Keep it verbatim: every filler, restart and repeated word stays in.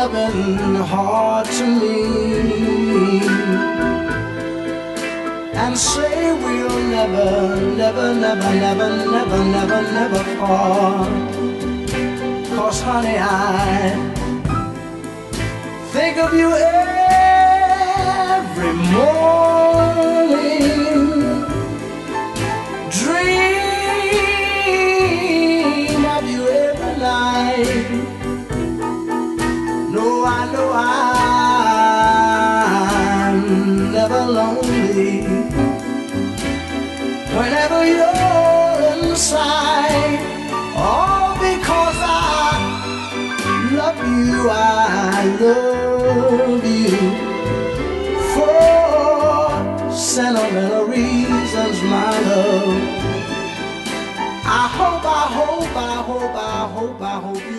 loving hard to me, and say we'll never, never, never, never, never, never, never part. 'Cause honey, I think of you every morning, dream of you every night. No, I know I'm never lonely whenever you're inside. All because I love you, I love you for sentimental reasons, my love. I hope, I hope, I hope, I hope, I hope you